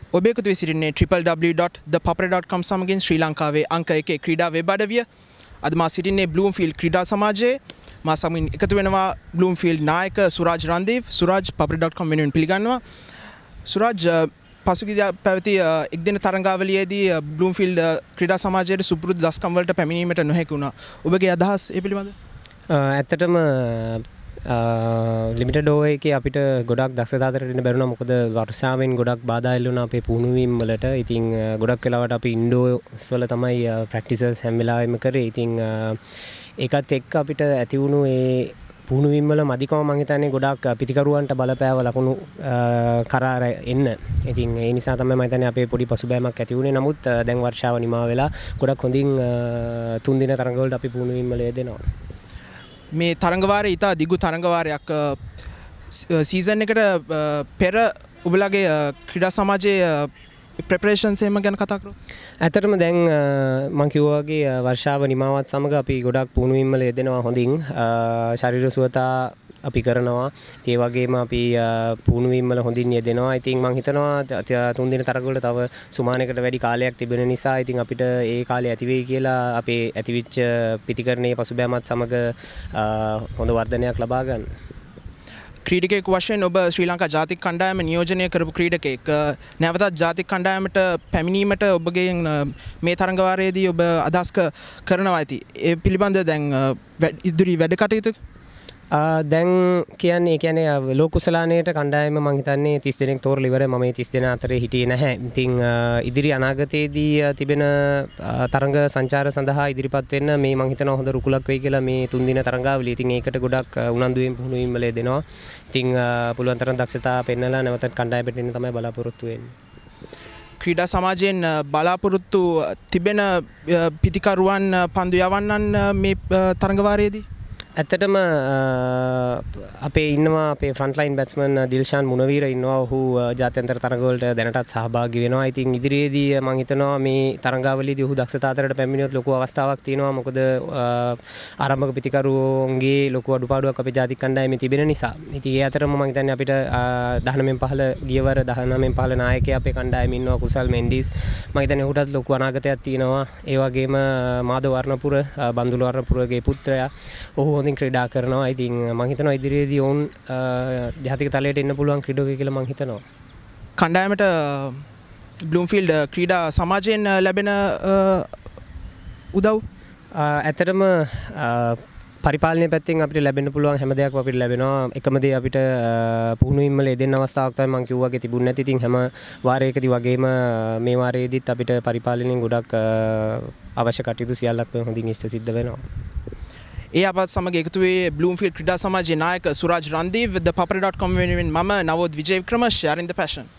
ඔබ එකතු වී සිටින්නේ www.thepapare.com සමගින් ශ්‍රී ලංකාවේ අංක 1 ක්‍රීඩා වෙබ් අඩවිය. අද මා සිටින්නේ Bloomfield ක්‍රීඩා සමාජයේ. මා සමගින් එකතු වෙනවා Bloomfield නායක සුරාජ් රන්දීව්. සුරාජ් papare.com වෙනුවෙන් පිළිගන්නවා. සුරාජ් පසුගියදා පැවති එක්දින තරඟාවලියේදී Bloomfield ක්‍රීඩා සමාජයේ සුපුරුදු දස්කම් වලට පැමිණීමට නොහැකි වුණා. ඔබගේ අදහස් ඒ පිළිබඳව? ඇත්තටම ලිමිටඩ් ඕවර් එකේ අපිට ගොඩක් දක්ෂතා අතර දෙන්න බැරුණා. මොකද වර්ෂාවෙන් ගොඩක් බාධා එල්ල වුණා අපේ පුහුණුවීම් වලට. ඉතින් ගොඩක් වෙලාවට අපි ඉන්ඩෝර්ස් වල තමයි ප්‍රැක්ටිසස් හැම වෙලාවෙම කරේ. ඉතින් ඒකත් එක්ක අපිට ඇති වුණු ඒ පුහුණුවීම් වල මදිකම මම හිතන්නේ ගොඩක් පිතිකරුවන්ට බලපෑව ලකුණු කරා එන්න. ඉතින් ඒ නිසා තමයි මම හිතන්නේ අපේ පොඩි පසුබෑමක් ඇති වුණේ. නමුත් දැන් වර්ෂාව නිමා වෙලා ගොඩක් හොඳින් 3 දින තරඟ වලට අපි පුහුණුවීම් වල යෙදෙනවා. මේ තරඟවාරය ඉතා දිගු තරඟවාරයක්. සීසන් එකට පෙර ඔබලාගේ ක්‍රීඩා සමාජයේ ප්‍රෙපරේෂන්ස් එහෙම ගැන කතා කරමු. ඇත්තටම දැන් මම කිව්වා වගේ වර්ෂාව නිමාවත් සමග අපි ගොඩක් පුහුණුවීම් වල යෙදෙනවා හොඳින්. ශරීර සුවතා අපි කරනවා. ඒ වගේම අපි පුහුණුවීම් වල හොඳින් යෙදෙනවා. ඉතින් මම හිතනවා 3 දින තරඟ වල තව සුමානයකට වැඩි කාලයක් තිබෙන නිසා ඉතින් අපිට ඒ කාලේ ඇති වෙයි කියලා අපේ ඇතිවිච්ච පිතිකරණයේ පසුබෑමත් සමග හොඳ වර්ධනයක් ලබා ගන්න. ක්‍රීඩකයෙකු වශයෙන් ඔබ ශ්‍රී ලංකා ජාතික කණ්ඩායම නියෝජනය කරපු ක්‍රීඩකයෙක්. නැවතත් ජාතික කණ්ඩායමට පැමිණීමට ඔබගේ මේ තරඟවාරයේදී ඔබ අදහස් කරනවා ඇති. ඒ පිළිබඳව දැන් ඉදිරි වැඩ කටයුතු දැන් කියන්නේ ලෝක කුසලානයට කණ්ඩායම මම හිතන්නේ 30 දෙනෙක් තෝරලා ඉවරයි. මම මේ 30 දෙනා අතරේ හිටියේ නැහැ. ඉතින් ඉදිරි අනාගතයේදී තිබෙන තරඟ සංචාර සඳහා ඉදිරිපත් වෙන්න මේ මම හිතනවා හොඳ රුකුලක් වෙයි කියලා මේ 3 දින තරඟාවලිය. ඉතින් ඒකට ගොඩක් උනන්දුවෙන් පුහුණුවීම් වල දෙනවා. ඉතින් පුළුවන් තරම් දක්ෂතා පෙන්නලා නැවතත් කණ්ඩායමට එන්න තමයි බලාපොරොත්තු වෙන්නේ. ක්‍රීඩා සමාජයෙන් බලාපොරොත්තු තිබෙන පිතිකරුවන් පන්දු යවන්නන් මේ තරඟවාරයේදී ඇත්තටම අපේ ඉන්නවා අපේ ෆ්‍රන්ට්ලයින් බැට්ස්මන් දිල්ෂාන් මුණවීර ඉන්නවා. ඔහු ජාත්‍යන්තර තරඟ වලට දැනටත් සහභාගී වෙනවා. ඉතින් ඉදිරියේදී මම හිතනවා මේ තරඟාවලියේදී ඔහු දක්ෂතා අතරට පැමිණියොත් ලොකු අවස්ථාවක් තියෙනවා. මොකද ආරම්භක පිතිකරුවන්ගේ ලොකු අඩුපාඩුවක් අපේ ජාතික කණ්ඩායමේ තිබෙන නිසා. ඉතින් ඒ අතරම මම හිතන්නේ අපිට 19න් 15 ගියවර 19න් 15 නායකයා අපේ කණ්ඩායමේ ඉන්නවා කුසල් මෙන්ඩිස්. මම හිතන්නේ ඔහුටත් ලොකු අනාගතයක් තියෙනවා. ඒ වගේම මාධව වර්ණපුර බන්දුල වර්ණපුරගේ පුත්‍රයා ඔහු ක්‍රීඩා කරනවා. ඉතින් මම හිතනවා ඉදිරියේදී ඔවුන් ජාතික තලයට එන්න පුළුවන් ක්‍රීඩකයෙකු කියලා මම හිතනවා. කණ්ඩායමට Bloomfield ක්‍රීඩා සමාජයෙන් ලැබෙන උදව් ඇත්තටම පරිපාලනය පැත්තෙන් අපිට ලැබෙන්න පුළුවන් හැම දෙයක්ම අපිට ලැබෙනවා. එකම දේ අපිට පුහුණුවීම් වල යෙදෙන්න අවස්ථාවක් තමයි මම කිව්වාගේ තිබුණ නැති. ඉතින් හැම වාරයකදී වගේම මේ වාරයේදීත් අපිට පරිපාලනයෙන් ගොඩක් අවශ්‍ය කටයුතු සියල්ලක්ම හොඳින් ඉෂ්ට සිද්ධ වෙනවා. ඒ අපත් සමග එකතු වේ Bloomfield ක්‍රීඩා සමාජයේ නායක සුරාජ් රන්දීව්. ThePapare.com වෙනුවෙන් මම නවෝද් විජේවික්‍රම sharing the passion.